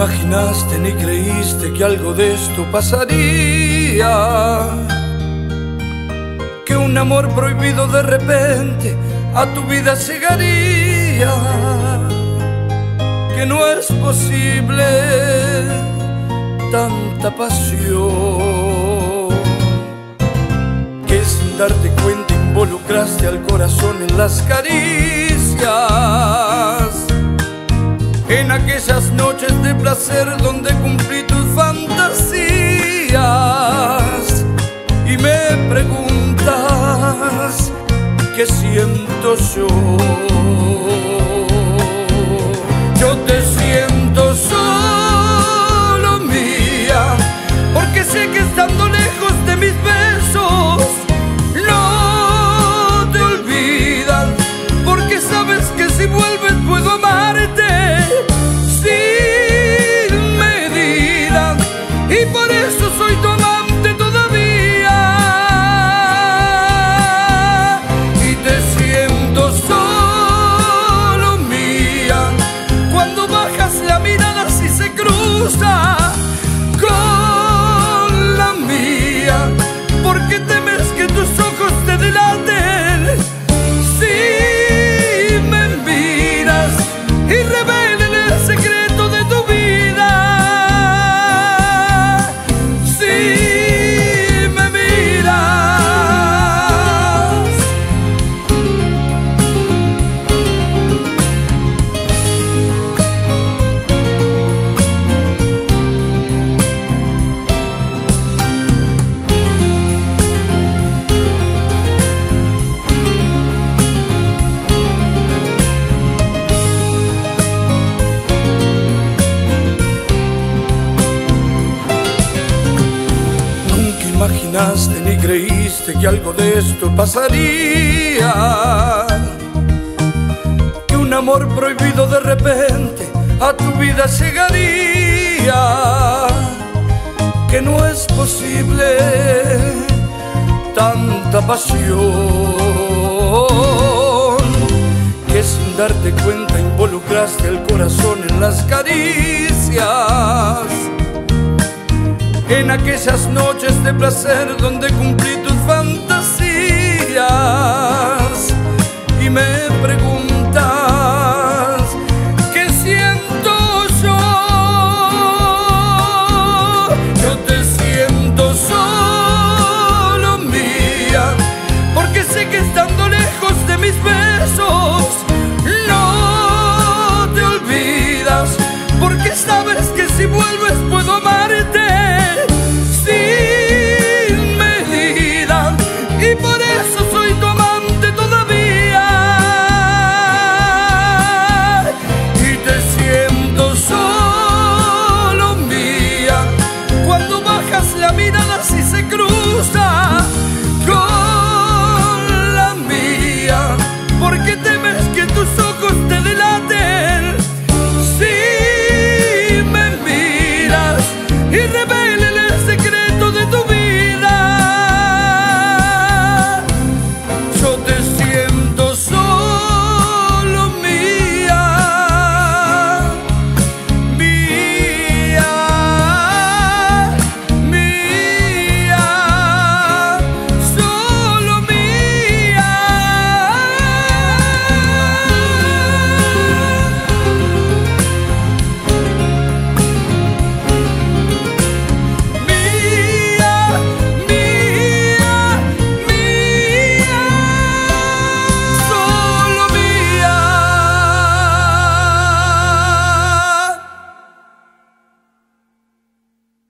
imaginaste ni creíste que algo de esto pasaría, que un amor prohibido de repente a tu vida llegaría, que no es posible tanta pasión, que sin darte cuenta involucraste al corazón en las caricias, en aquellas noches de placer donde cumplí tus fantasías. Y me preguntas qué siento yo. Yo te siento solo mía, porque sé que estando lejos de mis besos no te olvidan, porque sabes que si vuelves puedo amarte sin medida, y por eso soy tu amante todavía. Y te siento solo mía cuando bajas la mirada, si se cruza con la mía, porque temes que tus ojos te delaten si me miras y revelen el secreto de tu vida. Si me miras. Nunca imaginaste ni creíste que algo de esto pasaría, que un amor prohibido de repente a tu vida llegaría, que no es posible tanta pasión, que sin darte cuenta involucraste el corazón en las caricias, en aquellas noches de placer donde cumplí tus fantasías.